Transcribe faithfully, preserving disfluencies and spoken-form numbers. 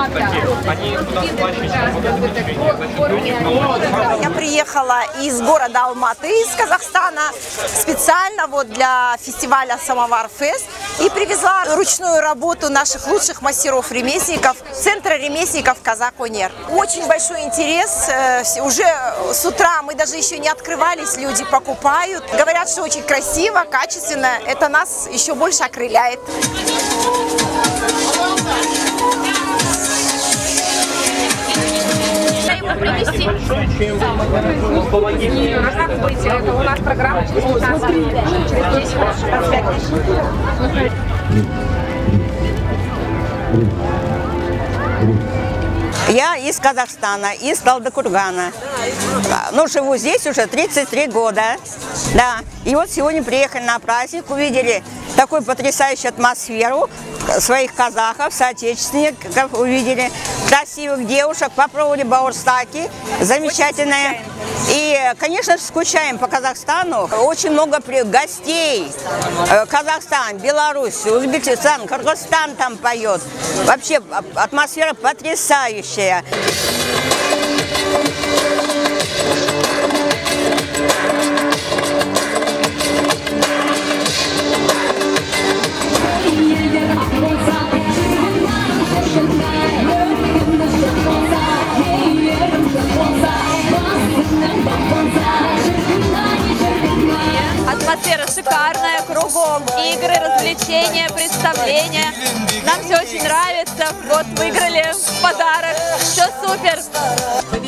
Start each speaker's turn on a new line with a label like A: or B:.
A: Я приехала из города Алматы, из Казахстана, специально вот для фестиваля Самовар Фест и привезла ручную работу наших лучших мастеров-ремесленников Центра ремесленников Казак-Онер. Очень большой интерес. Уже с утра мы даже еще не открывались, люди покупают. Говорят, что очень красиво, качественно. Это нас еще больше окрыляет.
B: Принести. Рассказывайте, это у нас программа через пятнадцать минут, через десять, двадцать пять минут.
C: Я из Казахстана, из Талдыкургана. Ну, живу здесь уже тридцать три года. Да. И вот сегодня приехали на праздник, увидели такую потрясающую атмосферу своих казахов, соотечественников, увидели красивых девушек, попробовали бауырстаки, замечательные. И, конечно, скучаем по Казахстану. Очень много гостей. Казахстан, Беларусь, Узбекистан, Кыргызстан там поет. Вообще атмосфера потрясающая.
D: Атмосфера шикарная, кругом игры, развлечения, представления. Нам все очень нравится. Вот выиграли подарок. Все супер.